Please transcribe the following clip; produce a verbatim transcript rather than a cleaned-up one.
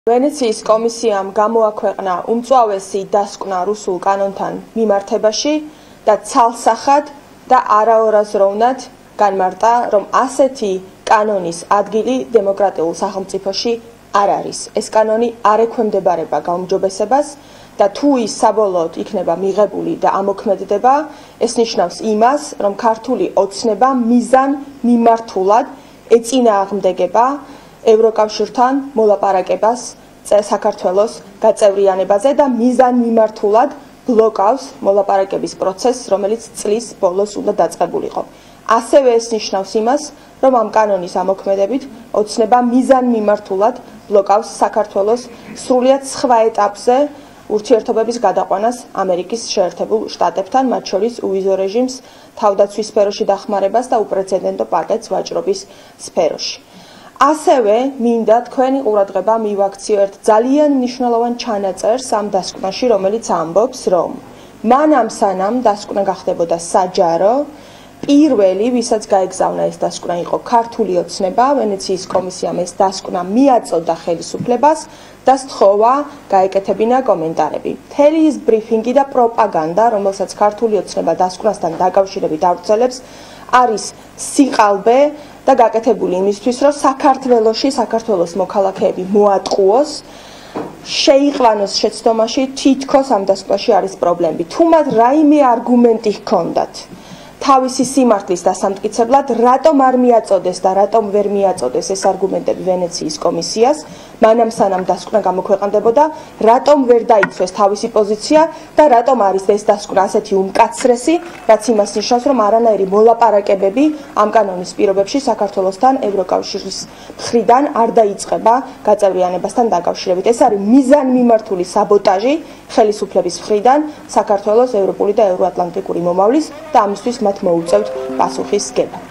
ვენეციის კომისიამ გამოაქვეყნა უმწვავესი დასკვნა რუსულ კანონთან მიმართებაში და ცალსახად და არაორაზროვნად განმარტა, რომ ასეთი კანონის ადგილი დემოკრატიულ სახელმწიფოში არ არის. ეს კანონი არ ექვემდებარება გაუმჯობესებას და თუ ის საბოლოოდ იქნება მიღებული და ამოქმედდება, ეს ნიშნავს იმას, რომ ქართული ოცნება მიზან მიმართულად ეწინააღმდეგება ევროკავშირთან მოლაპარაკებას საქართველოს გაწევრიანებაზე და მიზან მიმართულად ბლოკავს მოლაპარაკების პროცესს, რომელიც წლის ბოლოს უნდა დაწყებულიყო. ასევე ეს ნიშნავს იმას, რომ ამ კანონის ამოქმედებით ოცნება მიზან მიმართულად ბლოკავს საქართველოს სრულიად სხვა ეტაპზე ურთიერთობების გადაყვანას ამერიკის შეერთებულ შტატებთან, მათ შორის უვიზო რეჟიმს, თავდაცვის სფეროში დახმარებას და უპრეცედენტო პაკეტს ვაჭრობის სფეროში. ასევე მინდა თქვენი ყურადღება მივაქციო ერთ ძალიან მნიშვნელოვან ჩანაწერს ამ დასკვნაში, რომელიც ამბობს, რომ მანამ სანამ დასკვნა გახდებოდა საჯარო, პირველი, ვისაც გაეგზავნა ეს დასკვნა, იყო ქართული ოცნება, ვენეციის კომისიამ ეს დასკვნა მიაწოდა ხელისუფლებას და სთხოვა გაეკეთებინა კომენტარები. მთელი ის ბრიფინგი და პროპაგანდა, რომელსაც ქართული ოცნება დასკვნასთან დაკავშირებით ავრცელებს, არის სიყალბე და გაკეთებული იმისთვის, რომ საქართველოში საქართველოს მოქალაქეები მოატყუოს, შეიყვანოს შეცდომაში, თითქოს ამ დასკვნაში არის პრობლემები. თუ მათ რაიმე არგუმენტი ჰქონდათ თავისი სიმართლის დასამტკიცებლად, რატომ არ მიაწოდეს და რატომ ვერ მიაწოდეს ეს არგუმენტები ვენეციის კომისიას, მანამ სანამ დასკვნა გამოქვეყნდებოდა, რატომ ვერ დაიცვეს თავისი პოზიცია და რატომ არის ეს დასკვნა ასეთი უმკაცრესი, რაც იმას ნიშნავს, რომ არანაირი მოლაპარაკებები ამ კანონის პირობებში საქართველოსთან ევროკავშირის მხრიდან არ დაიწყება გაწევრიანებასთან დაკავშირებით. ეს არის მიზანმიმართული საბოტაჟი ხელისუფლების მხრიდან საქართველოს ევროპული და ევროატლანტიკური მომავლის და ამისთვის მათ მოუწევთ პასუხისგება.